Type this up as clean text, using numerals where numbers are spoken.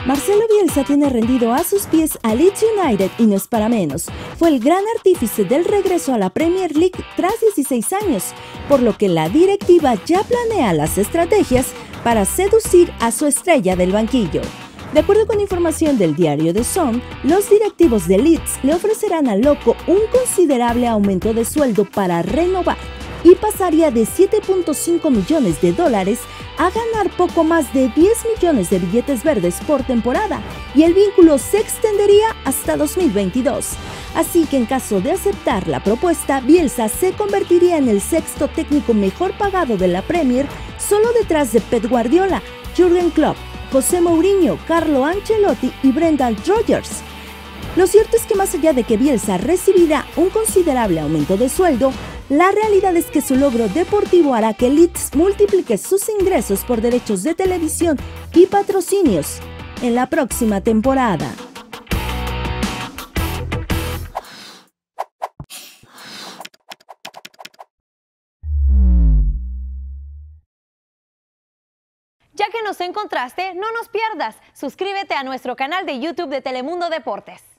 Marcelo Bielsa tiene rendido a sus pies a Leeds United y no es para menos. Fue el gran artífice del regreso a la Premier League tras 16 años, por lo que la directiva ya planea las estrategias para seducir a su estrella del banquillo. De acuerdo con información del diario The Sun, los directivos de Leeds le ofrecerán al loco un considerable aumento de sueldo para renovar y pasaría de 7.5 millones de dólares a ganar poco más de 10 millones de billetes verdes por temporada, y el vínculo se extendería hasta 2022. Así que en caso de aceptar la propuesta, Bielsa se convertiría en el sexto técnico mejor pagado de la Premier, solo detrás de Pep Guardiola, Jürgen Klopp, José Mourinho, Carlo Ancelotti y Brendan Rodgers. Lo cierto es que más allá de que Bielsa recibirá un considerable aumento de sueldo, la realidad es que su logro deportivo hará que Leeds multiplique sus ingresos por derechos de televisión y patrocinios en la próxima temporada. Ya que nos encontraste, no nos pierdas. Suscríbete a nuestro canal de YouTube de Telemundo Deportes.